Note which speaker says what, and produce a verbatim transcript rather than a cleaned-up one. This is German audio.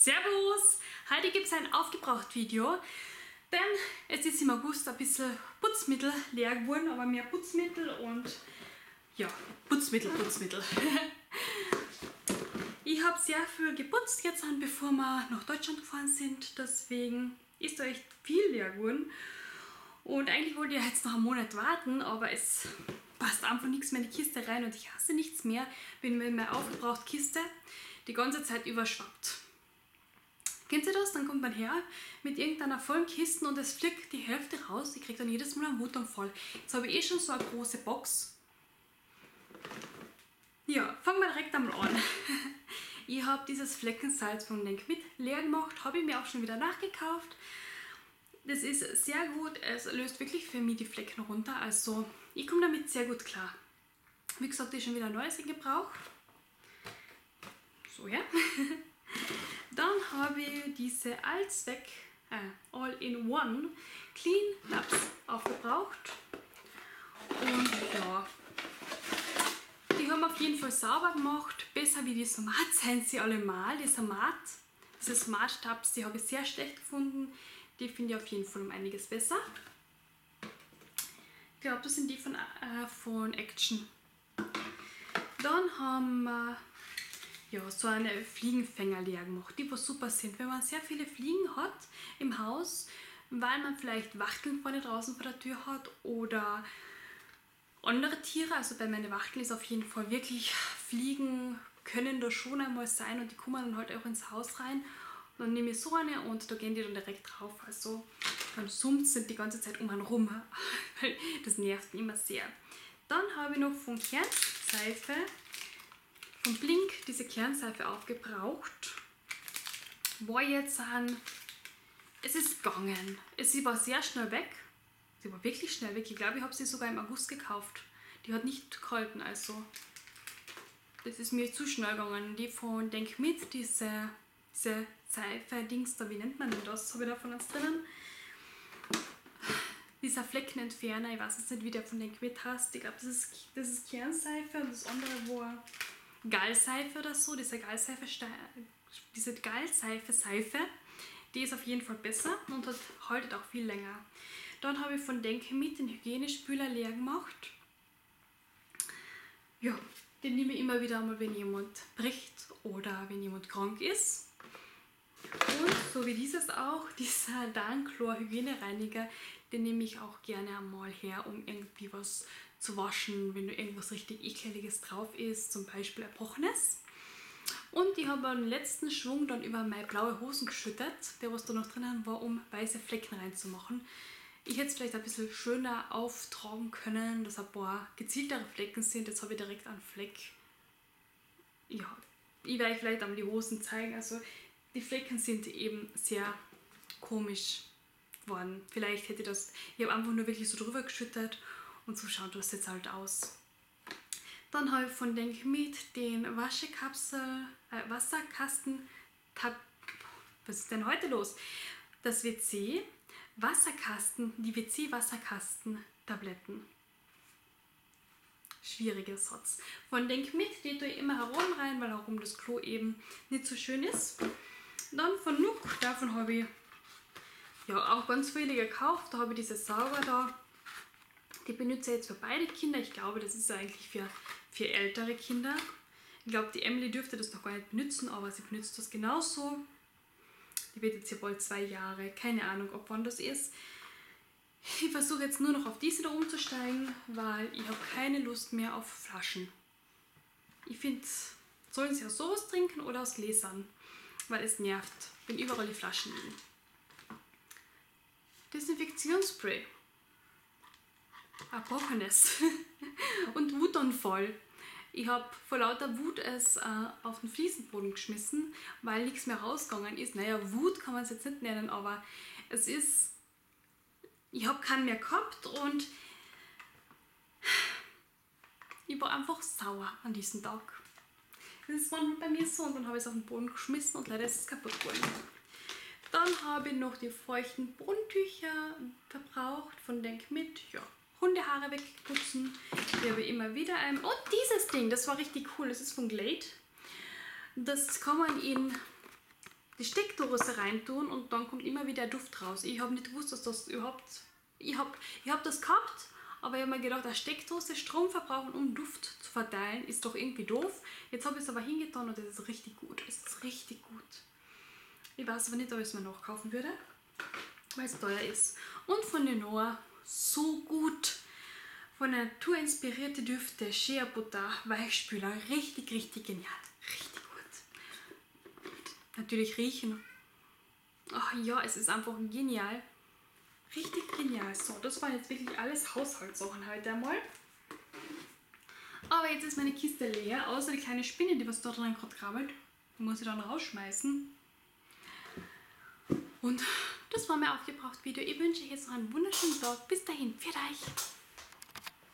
Speaker 1: Servus! Heute gibt es ein Aufgebraucht-Video, denn es ist im August ein bisschen Putzmittel leer geworden, aber mehr Putzmittel und ja, Putzmittel, Putzmittel. Ich habe sehr viel geputzt jetzt, bevor wir nach Deutschland gefahren sind, deswegen ist da echt viel leer geworden. Und eigentlich wollte ich jetzt noch einen Monat warten, aber es passt einfach nichts mehr in die Kiste rein und ich hasse nichts mehr, wenn mir meine aufgebrauchte Kiste die ganze Zeit überschwappt. Kennt ihr das? Dann kommt man her mit irgendeiner vollen Kiste und es fliegt die Hälfte raus. Ich kriege dann jedes Mal einen Wutanfall. Jetzt habe ich eh schon so eine große Box. Ja, fangen wir direkt einmal an. Ich habe dieses Fleckensalz von Denkmit leer gemacht, habe ich mir auch schon wieder nachgekauft. Das ist sehr gut, es löst wirklich für mich die Flecken runter, also ich komme damit sehr gut klar. Wie gesagt, ich schon wieder Neues in Gebrauch. So, ja. Dann habe ich diese Allzweck äh, All-in-One Clean Labs aufgebraucht. Und ja, die haben auf jeden Fall sauber gemacht. Besser wie die Somat sind sie allemal. Die Somat, diese Smart Tabs, die habe ich sehr schlecht gefunden. Die finde ich auf jeden Fall um einiges besser. Ich glaube, das sind die von, äh, von Action. Dann haben wir ja, so eine Fliegenfänger leer gemacht, die was super sind. Wenn man sehr viele Fliegen hat im Haus, weil man vielleicht Wachteln vorne draußen vor der Tür hat oder andere Tiere, also bei meinen Wachteln ist auf jeden Fall wirklich, Fliegen können da schon einmal sein und die kommen dann halt auch ins Haus rein. Und dann nehme ich so eine und da gehen die dann direkt drauf. Also dann summt sind die ganze Zeit um einen rum. Das nervt mich immer sehr. Dann habe ich noch von Kernseife, von Blink, diese Kernseife aufgebraucht. War jetzt an, es ist gegangen. Sie war sehr schnell weg. Sie war wirklich schnell weg. Ich glaube, ich habe sie sogar im August gekauft. Die hat nicht gehalten, also das ist mir zu schnell gegangen. Die von Denkmit, diese, diese Seife-Dings da, wie nennt man denn das? Habe ich da von uns drinnen? Dieser Fleckenentferner, ich weiß jetzt nicht, wie der von Denkmit heißt. Ich glaube, das ist, das ist Kernseife und das andere war Gallseife oder so. Diese Gallseife, diese Gallseife-Seife, die ist auf jeden Fall besser und hat, haltet auch viel länger. Dann habe ich von Denkmit den Hygienespüler leer gemacht. Ja, den nehme ich immer wieder einmal, wenn jemand bricht oder wenn jemand krank ist. Und so wie dieses auch, dieser Darnchlor Hygienereiniger, den nehme ich auch gerne einmal her, um irgendwie was zu waschen, wenn irgendwas richtig ekeliges drauf ist, zum Beispiel Erbrochenes. Und ich habe einen letzten Schwung dann über meine blaue Hosen geschüttet, der was da noch drinnen war, um weiße Flecken reinzumachen. Ich hätte es vielleicht ein bisschen schöner auftragen können, dass ein paar gezieltere Flecken sind. Jetzt habe ich direkt einen Fleck. Ja, ich werde euch vielleicht einmal die Hosen zeigen. Also die Flecken sind eben sehr komisch geworden. Vielleicht hätte ich das, ich habe einfach nur wirklich so drüber geschüttet und so schaut das jetzt halt aus. Dann habe ich von Denkmit den Waschekapsel, äh, Wasserkasten, Tab, was ist denn heute los? Das W C, Wasserkasten, die W C-Wasserkasten-Tabletten. Schwieriger Satz. Von Denkmit, die tue ich immer herum rein, weil herum das Klo eben nicht so schön ist. Dann von Nook, davon habe ich ja auch ganz viele gekauft. Da habe ich diese Sauger da. Die benutze ich jetzt für beide Kinder. Ich glaube, das ist eigentlich für, für ältere Kinder. Ich glaube, die Emily dürfte das noch gar nicht benutzen, aber sie benutzt das genauso. Die wird jetzt ja bald zwei Jahre. Keine Ahnung, ob wann das ist. Ich versuche jetzt nur noch auf diese da umzusteigen, weil ich habe keine Lust mehr auf Flaschen. Ich finde, sollen sie aus sowas trinken oder aus Gläsern, weil es nervt, wenn überall die Flaschen liegen. Desinfektionsspray. Erbrochenes und Wutanfall. Ich habe vor lauter Wut es äh, auf den Fliesenboden geschmissen, weil nichts mehr rausgegangen ist. Naja, Wut kann man es jetzt nicht nennen, aber es ist, ich habe keinen mehr gehabt und ich war einfach sauer an diesem Tag. Das war bei mir so und dann habe ich es auf den Boden geschmissen und leider ist es kaputt geworden. Dann habe ich noch die feuchten Bodentücher verbraucht von Denkmit. Ja, Hundehaare wegputzen. Die habe ich immer wieder ein. Und dieses Ding, das war richtig cool. Das ist von Glade. Das kann man in die Steckdose reintun und dann kommt immer wieder Duft raus. Ich habe nicht gewusst, dass das überhaupt... Ich habe ich hab das gehabt, aber ich habe mir gedacht, eine Steckdose Strom verbrauchen, um Duft zu verteilen, ist doch irgendwie doof. Jetzt habe ich es aber hingetan und es ist richtig gut. Es ist richtig gut. Ich weiß aber nicht, ob ich es mir noch kaufen würde, weil es teuer ist. Und von Lenoir so gut. Von der Natur inspirierte Düfte, Shea Butter, Weichspüler. Richtig, richtig genial. Richtig gut. Natürlich riechen. Ach ja, es ist einfach genial. Richtig genial. So, das waren jetzt wirklich alles Haushaltssachen heute einmal. Aber jetzt ist meine Kiste leer, außer die kleine Spinne, die was da drin gerade krabbelt. Die muss ich dann rausschmeißen. Und das war mein aufgebraucht Video. Ich wünsche euch jetzt noch einen wunderschönen Tag. Bis dahin, für euch.